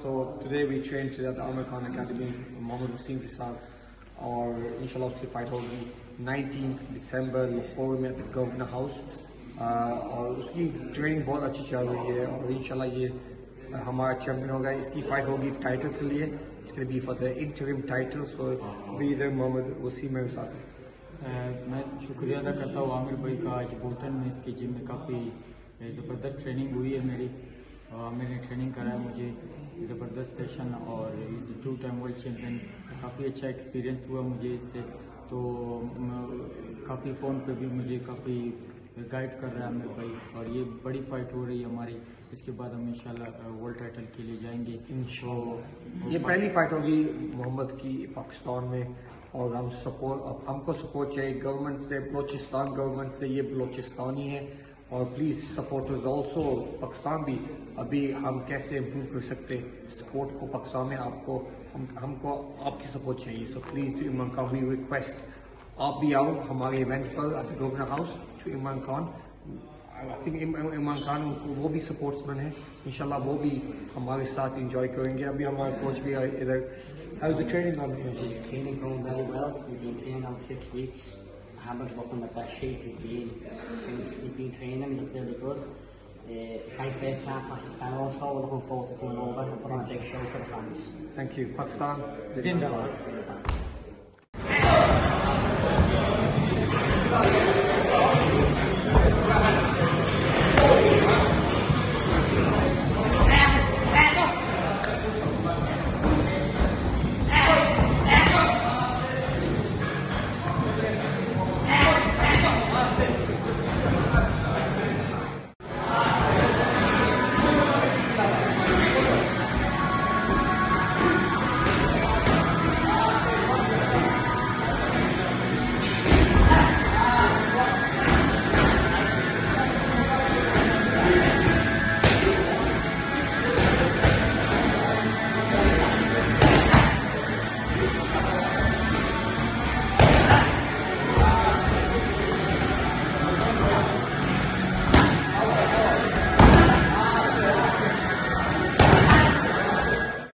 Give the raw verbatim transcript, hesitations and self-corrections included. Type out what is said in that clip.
So today we trained to the Amir Khan Academy, Muhammad Waseem के साथ, और इंशाल्लाह उसकी फाइट होगी नाइनटीन्थ दिसंबर लाहौर में एट गवर्नर हाउस, और उसकी ट्रेनिंग बहुत अच्छी चल रही है और इंशाल्लाह ये हमारा चैंपियन होगा। इसकी फाइट होगी टाइटल के लिए, इसके be for the interim title. So be इधर मोहम्मद वसीम मेरे साथ है। मैं शुक्रिया अदा करता हूँ आमिर भाई का। आज बोल्टन में इसकी जिम में काफ़ी ज़बरदस्त ट्रेनिंग हुई है मेरी, और मैंने ट्रेनिंग कराया, मुझे ज़बरदस्त सेशन, और इस टू टाइम वर्ल्ड चैम्पियन, काफ़ी अच्छा एक्सपीरियंस हुआ मुझे इससे। तो काफ़ी फ़ोन पे भी मुझे काफ़ी गाइड कर रहा है आमिर भाई, और ये बड़ी फाइट हो रही है हमारी। इसके बाद हम इंशाल्लाह वर्ल्ड टाइटल के लिए जाएंगे इंशाल्लाह। ये पहली फाइट होगी मोहम्मद की पाकिस्तान में, और हम सपोर्ट हमको सपोर्ट चाहिए गवर्नमेंट से, बलोचिस्तान गवर्नमेंट से। ये बलोचिस्तानी है, और प्लीज़ सपोर्टर्स ऑल्सो पाकिस्तान भी। अभी हम कैसे इम्प्रूव कर सकते सपोर्ट को पाकिस्तान में, आपको हम हमको आपकी सपोर्ट चाहिए। So please to Imran Khan we request, आप भी आओ हमारे इवेंट पर at governor house to Imran Khan. I think Imran Khan वो भी सपोर्ट्समैन है, इंशाल्लाह वो भी हमारे साथ इंजॉय करेंगे। अभी हमारे कोच भी आए इधर। How is the training going? Training going very well. We've been training on six weeks. Muhammad's looking the best shape he's been since we've been training. Look really good. Uh, fight first time Pakistan also. We're looking forward to coming over and putting on a big show for the fans. Thank you. Pakistan. Zindabad. Zindabad.